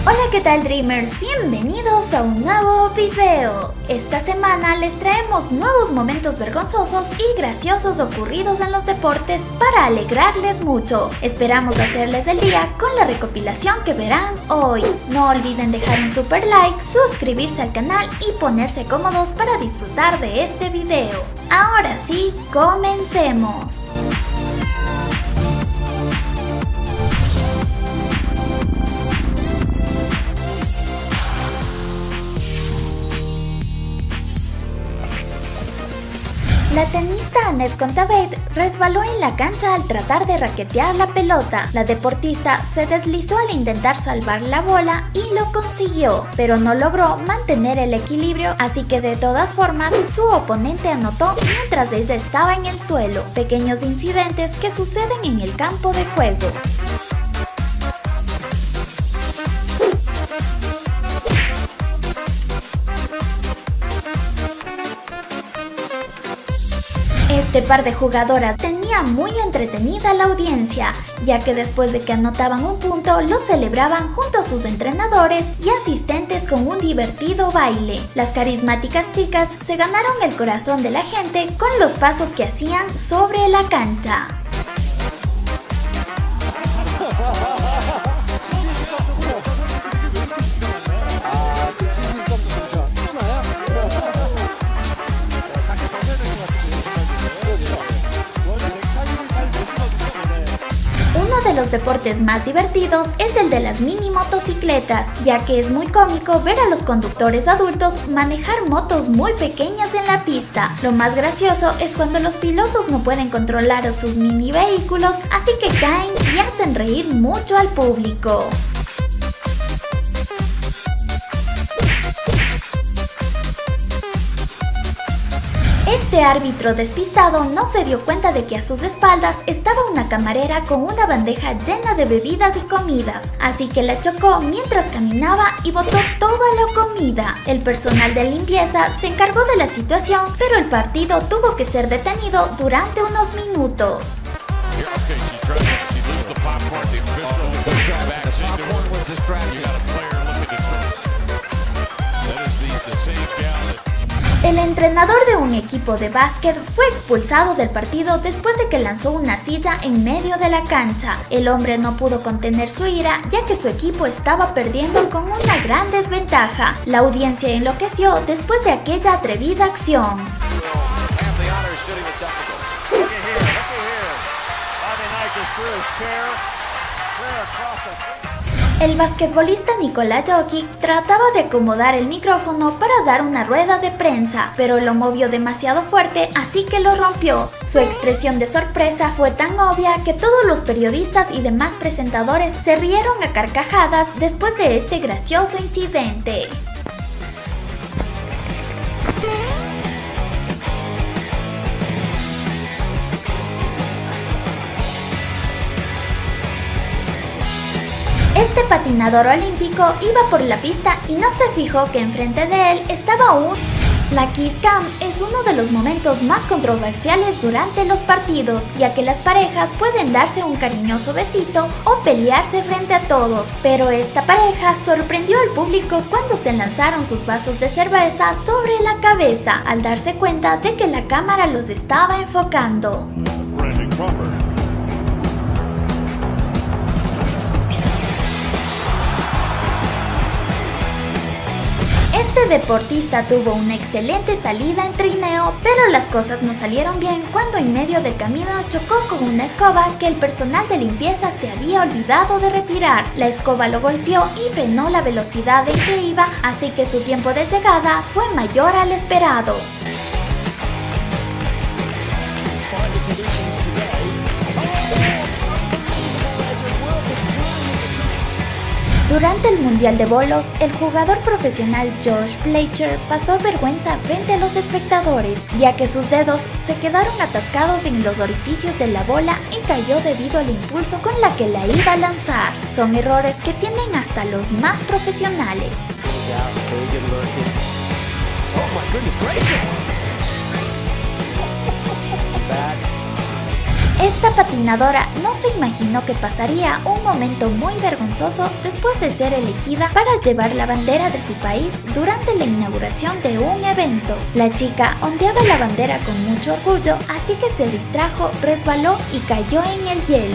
Hola, ¿qué tal, Dreamers? Bienvenidos a un nuevo video. Esta semana les traemos nuevos momentos vergonzosos y graciosos ocurridos en los deportes para alegrarles mucho. Esperamos hacerles el día con la recopilación que verán hoy. No olviden dejar un super like, suscribirse al canal y ponerse cómodos para disfrutar de este video. Ahora sí, comencemos. La tenista Anett Kontaveit resbaló en la cancha al tratar de raquetear la pelota. La deportista se deslizó al intentar salvar la bola y lo consiguió, pero no logró mantener el equilibrio, así que de todas formas su oponente anotó mientras ella estaba en el suelo. Pequeños incidentes que suceden en el campo de juego. Este par de jugadoras tenía muy entretenida a la audiencia, ya que después de que anotaban un punto, lo celebraban junto a sus entrenadores y asistentes con un divertido baile. Las carismáticas chicas se ganaron el corazón de la gente con los pasos que hacían sobre la cancha. Uno de los deportes más divertidos es el de las mini motocicletas, ya que es muy cómico ver a los conductores adultos manejar motos muy pequeñas en la pista. Lo más gracioso es cuando los pilotos no pueden controlar a sus mini vehículos, así que caen y hacen reír mucho al público. Este árbitro despistado no se dio cuenta de que a sus espaldas estaba una camarera con una bandeja llena de bebidas y comidas, así que la chocó mientras caminaba y botó toda la comida. El personal de limpieza se encargó de la situación, pero el partido tuvo que ser detenido durante unos minutos. El entrenador de un equipo de básquet fue expulsado del partido después de que lanzó una silla en medio de la cancha. El hombre no pudo contener su ira, ya que su equipo estaba perdiendo con una gran desventaja. La audiencia enloqueció después de aquella atrevida acción. El basquetbolista Nikola Jokic trataba de acomodar el micrófono para dar una rueda de prensa, pero lo movió demasiado fuerte, así que lo rompió. Su expresión de sorpresa fue tan obvia que todos los periodistas y demás presentadores se rieron a carcajadas después de este gracioso incidente. Este patinador olímpico iba por la pista y no se fijó que enfrente de él estaba La Kiss Cam es uno de los momentos más controversiales durante los partidos, ya que las parejas pueden darse un cariñoso besito o pelearse frente a todos, pero esta pareja sorprendió al público cuando se lanzaron sus vasos de cerveza sobre la cabeza, al darse cuenta de que la cámara los estaba enfocando. Este deportista tuvo una excelente salida en trineo, pero las cosas no salieron bien cuando en medio del camino chocó con una escoba que el personal de limpieza se había olvidado de retirar. La escoba lo golpeó y frenó la velocidad en que iba, así que su tiempo de llegada fue mayor al esperado. Durante el Mundial de Bolos, el jugador profesional George Fletcher pasó vergüenza frente a los espectadores, ya que sus dedos se quedaron atascados en los orificios de la bola y cayó debido al impulso con la que la iba a lanzar. Son errores que tienen hasta los más profesionales. Esta patinadora no se imaginó que pasaría un momento muy vergonzoso después de ser elegida para llevar la bandera de su país durante la inauguración de un evento. La chica ondeaba la bandera con mucho orgullo, así que se distrajo, resbaló y cayó en el hielo.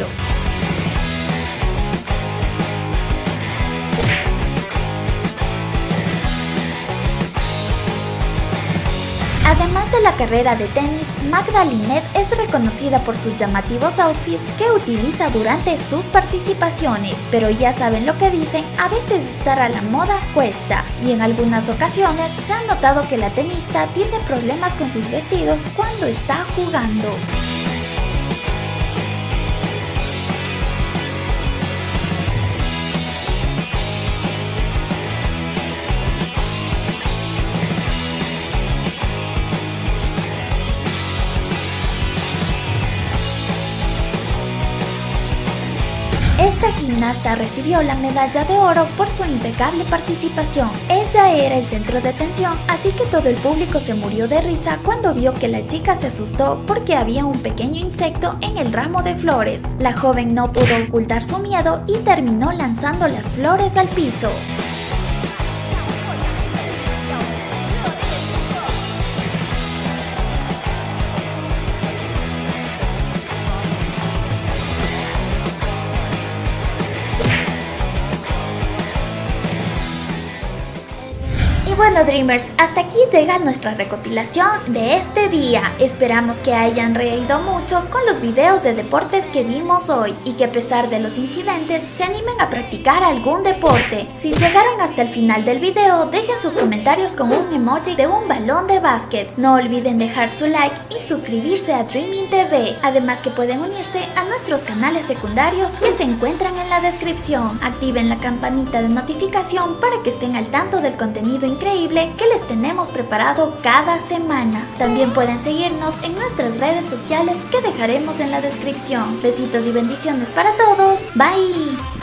Además de la carrera de tenis, Magda Linette es reconocida por sus llamativos outfits que utiliza durante sus participaciones, pero ya saben lo que dicen, a veces estar a la moda cuesta, y en algunas ocasiones se ha notado que la tenista tiene problemas con sus vestidos cuando está jugando. Esta gimnasta recibió la medalla de oro por su impecable participación. Ella era el centro de atención, así que todo el público se murió de risa cuando vio que la chica se asustó porque había un pequeño insecto en el ramo de flores. La joven no pudo ocultar su miedo y terminó lanzando las flores al piso. Bueno, Dreamers, hasta aquí llega nuestra recopilación de este día. Esperamos que hayan reído mucho con los videos de deportes que vimos hoy y que a pesar de los incidentes se animen a practicar algún deporte. Si llegaron hasta el final del video, dejen sus comentarios con un emoji de un balón de básquet. No olviden dejar su like y suscribirse a Dreaming TV. Además que pueden unirse a nuestros canales secundarios que se encuentran en la descripción. Activen la campanita de notificación para que estén al tanto del contenido increíble que les tenemos preparado cada semana. También pueden seguirnos en nuestras redes sociales que dejaremos en la descripción. Besitos y bendiciones para todos. Bye.